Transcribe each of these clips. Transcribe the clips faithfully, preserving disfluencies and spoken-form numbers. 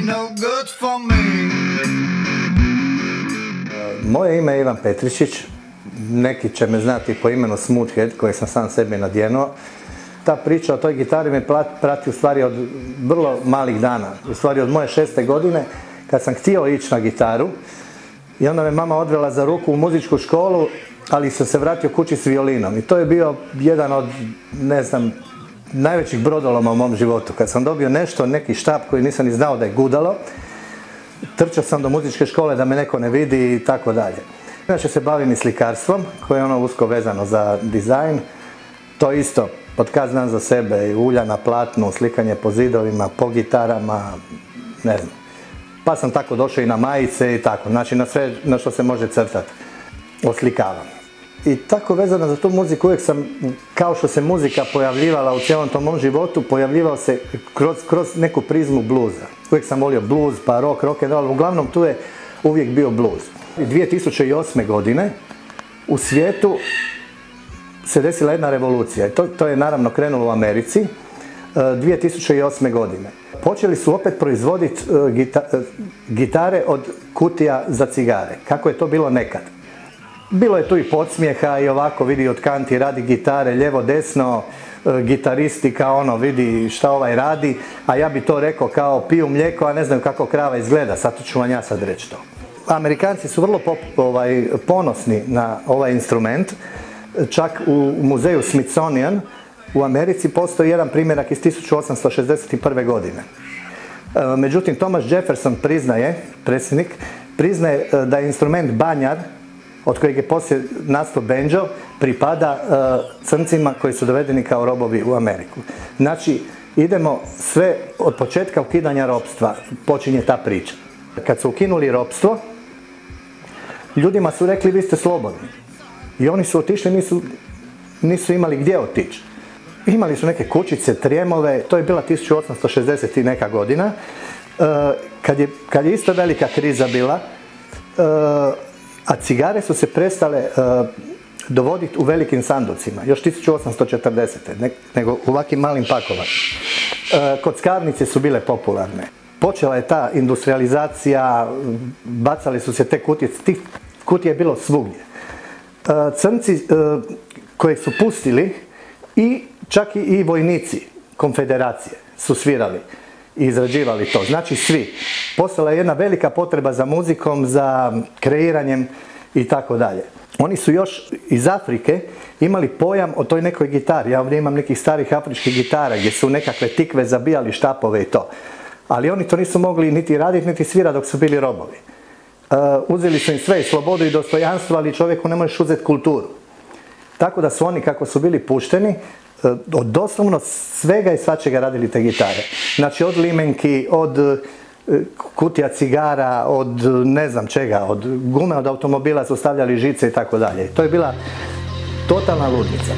no good for me. Moje ime je Ivan Petričić, neki će me znati po imenu Smoothhead, koji sam sam sebi nadjenuo. Ta priča o toj gitari me prati u stvari od vrlo malih dana, u stvari od moje šeste godine, kad sam htio ići na gitaru i onda me mama odvela za ruku u muzičku školu, ali sam se vratio kući s violinom i to je bio jedan od, ne znam, najvećih brodoloma u mom životu. Kad sam dobio nešto, neki štap koji nisam ni znao da je gudalo, trčao sam do muzičke škole da me neko ne vidi i tako dalje. Inače se bavim i slikarstvom, koje je ono usko vezano za dizajn. To isto, pod kad znam za sebe, ulja na platnu, slikanje po zidovima, po gitarama, ne znam. Pa sam tako došao i na majice i tako, znači na sve na što se može crtati, oslikavam. I tako vezano za tu muziku, uvijek sam, kao što se muzika pojavljivala u cijelom tom mom životu, pojavljivao se kroz, kroz neku prizmu bluza. Uvijek sam volio blues, pa rock, rock and roll, uglavnom tu je uvijek bio blues. dvije tisuće osme. godine u svijetu se desila jedna revolucija. To, to je naravno krenulo u Americi dvije tisuće osme. godine. Počeli su opet proizvoditi gita, gitare od kutija za cigare, kako je to bilo nekad. Bilo je tu i podsmijeha i ovako, vidi od kanti radi gitare, lijevo desno, gitaristi kao ono, vidi šta ovaj radi, a ja bi to rekao kao piju mlijeko, a ne znam kako krava izgleda, sad ću vam ja sad reći to. Amerikanci su vrlo pop, ovaj, ponosni na ovaj instrument, čak u muzeju Smithsonian u Americi postoji jedan primjerak iz tisuću osamsto šezdeset prve. godine. Međutim, Thomas Jefferson priznaje, predsjednik, priznaje da je instrument banjar, od kojeg je poslije nastao banjo, pripada uh, crncima koji su dovedeni kao robovi u Ameriku. Znači, idemo sve od početka ukidanja ropstva, počinje ta priča. Kad su ukinuli ropstvo, ljudima su rekli vi ste slobodni. I oni su otišli, nisu, nisu imali gdje otići. Imali su neke kućice, trijemove, to je bila tisuću osamsto šezdeset i neka godina. Uh, kad, je, kad je isto velika kriza bila, uh, a cigare su se prestale uh, dovoditi u velikim sanducima, još tisuću osamsto četrdesete. Ne, nego u ovakvim malim pakovima. Uh, kockarnice su bile popularne. Počela je ta industrializacija, bacali su se te kutije, tih kutija je bilo svugdje. Uh, crnci uh, koje su pustili i čak i, i vojnici konfederacije su svirali i izrađivali to, znači svi. Postala je jedna velika potreba za muzikom, za kreiranjem i tako dalje. Oni su još iz Afrike imali pojam o toj nekoj gitari. Ja ovdje imam nekih starih afričkih gitara gdje su nekakve tikve zabijali štapove i to. Ali oni to nisu mogli niti raditi, niti svirati dok su bili robovi. Uh, uzeli su im sve, i slobodu i dostojanstvo, ali čovjeku ne možeš uzeti kulturu. Tako da su oni, kako su bili pušteni, od doslovno svega i svačega radili te gitare. Znači od limenki, od kutija cigara, od ne znam čega, od gume od automobila su stavljali žice i tako dalje. To je bila totalna ludnica.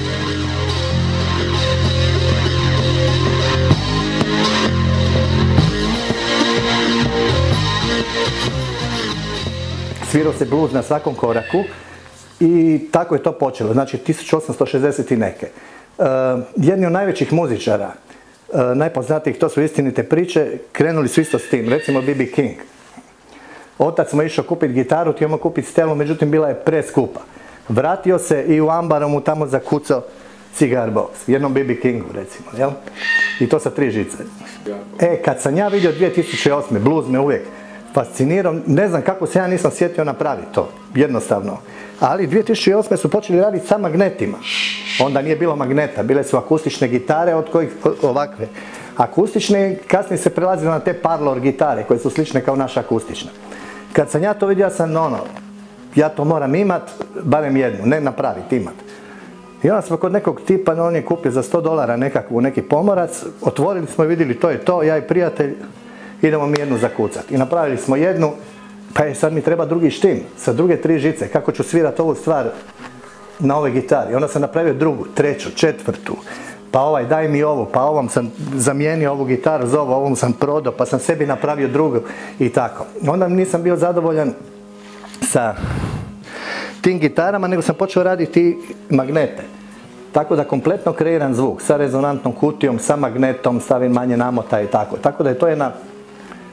Svirao se blues na svakom koraku i tako je to počelo, znači tisuću osamsto šezdeset i neke. Uh, jedni od najvećih muzičara, uh, najpoznatijih, to su istinite priče, krenuli su isto s tim, recimo B B King. Otac mu je išao kupiti gitaru, ti imao kupiti stelu, međutim bila je preskupa. Vratio se i u ambaru mu tamo zakucao cigar box, jednom B B Kingu recimo, jel? I to sa tri žice. E, kad sam ja vidio dvije tisuće osme. blues me uvijek fascinirao, ne znam kako se ja nisam sjetio napraviti to, jednostavno. Ali dvije tisuće osme. su počeli raditi sa magnetima. Onda nije bilo magneta, bile su akustične gitare od kojih ovakve. Akustične, kasnije se prelazilo na te parlor gitare koje su slične kao naša akustična. Kad sam ja to vidio, ja sam ono, ja to moram imat, barem jednu, ne napraviti, imat. I onda smo kod nekog tipa, on je kupio za sto dolara nekakvu, neki pomorac, otvorili smo i vidjeli to je to, ja i prijatelj, idemo mi jednu zakucati. I napravili smo jednu, pa je sad mi treba drugi štim, sa druge tri žice, kako ću svirati ovu stvar na ovoj gitari. Onda sam napravio drugu, treću, četvrtu, pa ovaj daj mi ovu, pa ovom sam zamijenio ovu gitaru za ovu, ovom sam prodao, pa sam sebi napravio drugu i tako. Onda nisam bio zadovoljan sa tim gitarama, nego sam počeo raditi magnete. Tako da kompletno kreiran zvuk, sa rezonantnom kutijom, sa magnetom, stavim manje namota i tako. Tako da je to jedna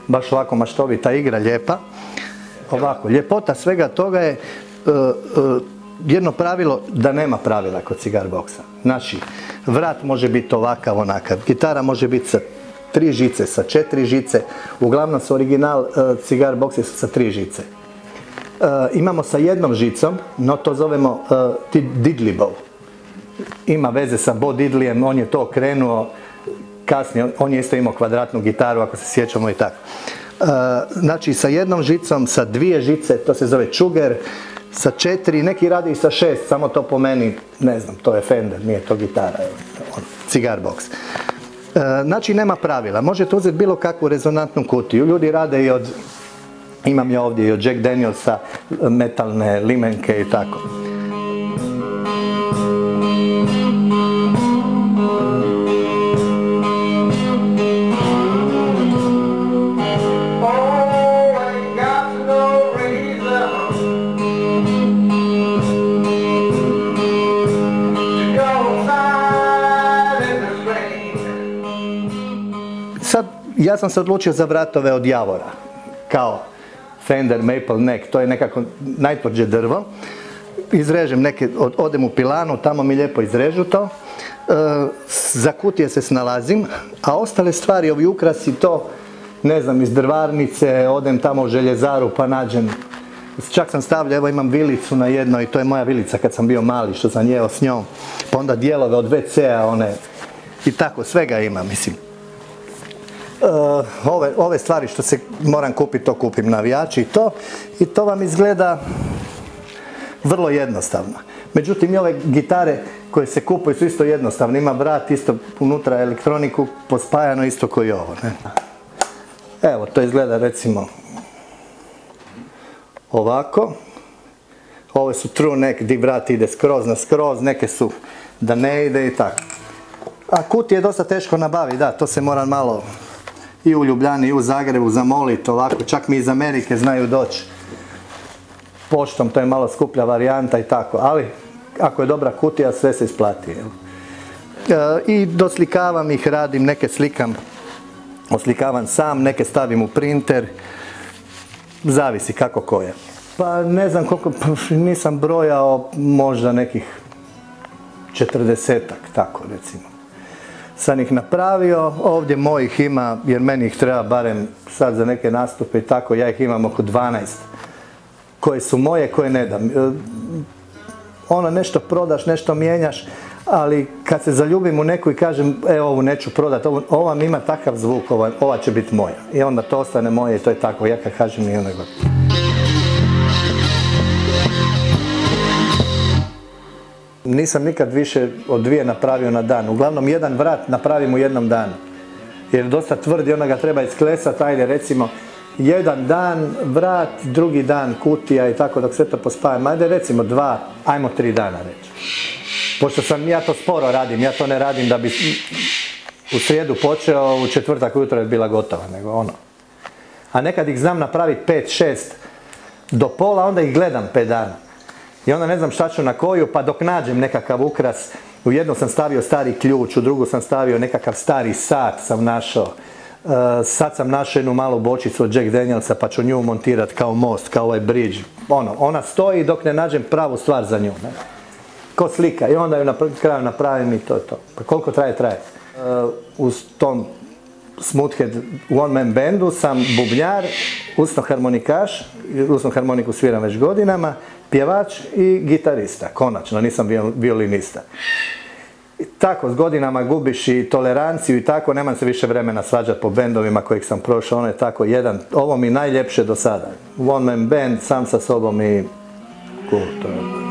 baš ovako maštovita igra, lijepa. Ovako, ljepota svega toga je uh, uh, jedno pravilo da nema pravila kod cigar boksa. Znači, vrat može biti ovakav, onakav, gitara može biti sa tri žice, sa četiri žice, uglavnom su original uh, cigar boksi su sa tri žice. Uh, imamo sa jednom žicom, no to zovemo uh, diddley bow. Ima veze sa Bo Diddleyem, on je to krenuo kasnije, on je isto imao kvadratnu gitaru, ako se sjećamo i tako. Uh, znači, sa jednom žicom, sa dvije žice, to se zove čuger, sa četiri, neki radi i sa šest, samo to po meni, ne znam, to je Fender, nije to gitara, on, cigar box. Uh, znači, nema pravila, možete uzeti bilo kakvu rezonantnu kutiju, ljudi rade i od, imam ja ovdje i od Jack Danielsa, metalne limenke i tako. Sad, ja sam se odlučio za vratove od javora, kao Fender Maple Neck, to je nekako najtvrđe drvo. Izrežem neke, odem u pilanu, tamo mi lijepo izrežu to, e, za kutije se snalazim, a ostale stvari, ovi ukrasi, to, ne znam, iz drvarnice, odem tamo u željezaru pa nađem, čak sam stavljao, evo imam vilicu na jednoj, to je moja vilica kad sam bio mali, što sam jeo s njom, pa onda dijelove od ve cea, one, i tako, svega ima, mislim. Uh, ove, ove stvari što se moram kupiti, to kupim, navijači i to, i to vam izgleda vrlo jednostavno. Međutim, i ove gitare koje se kupuju su isto jednostavne, ima vrat, isto unutra elektroniku, pospajano isto kao i ovo, ne? Evo, to izgleda recimo ovako. Ove su true neck, gdje vrat ide skroz na skroz, neke su da ne ide i tako. A kutije je dosta teško nabaviti, da, to se mora malo i u Ljubljani i u Zagrebu zamoliti ovako, čak mi iz Amerike znaju doći poštom, to je malo skuplja varijanta i tako, ali ako je dobra kutija sve se isplati. E, I doslikavam ih, radim, neke slikam, oslikavam sam, neke stavim u printer, zavisi kako koje. Pa ne znam koliko, nisam brojao, možda nekih četrdesetak, tako recimo. Sam ih napravio, ovdje mojih ima, jer meni ih treba barem sad za neke nastupe i tako, ja ih imam oko dvanaest. Koje su moje, koje ne dam. Ono, nešto prodaš, nešto mijenjaš, ali kad se zaljubim u neku i kažem, e, ovu neću prodati, ova mi ima takav zvuk, ova, ova će biti moja. I onda to ostane moje i to je tako, ja kad kažem i onda gotovo. Nisam nikad više od dvije napravio na dan. Uglavnom, jedan vrat napravim u jednom danu. Jer je dosta tvrdi, onda ga treba isklesati, ajde recimo, jedan dan vrat, drugi dan kutija i tako dok sve to pospajam. Ajde recimo dva, ajmo tri dana reći. Pošto sam, ja to sporo radim, ja to ne radim da bi u srijedu počeo, u četvrtak ujutro je bila gotova, nego ono. A nekad ih znam napraviti pet, šest do pola, onda ih gledam pet dana. I onda ne znam šta ću na koju, pa dok nađem nekakav ukras, u jednu sam stavio stari ključ, u drugu sam stavio nekakav stari sat sam našao. Uh, sad sam našao jednu malu bočicu od Jack Danielsa, pa ću nju montirati kao most, kao ovaj bridge. Ono, ona stoji dok ne nađem pravu stvar za nju. Ne? Ko slika. I onda ju na kraju napravim i to je to. Pa koliko traje, traje. Uh, uz tom Smoothhead one man bandu sam bubnjar, usno harmonikaš, usno harmoniku sviram već godinama, pjevač i gitarista, konačno, nisam violinista. I tako, s godinama gubiš i toleranciju i tako, nemam se više vremena svađati po bendovima kojih sam prošao, ono je tako jedan, ovo mi najljepše do sada. One man band, sam sa sobom i cool, to je.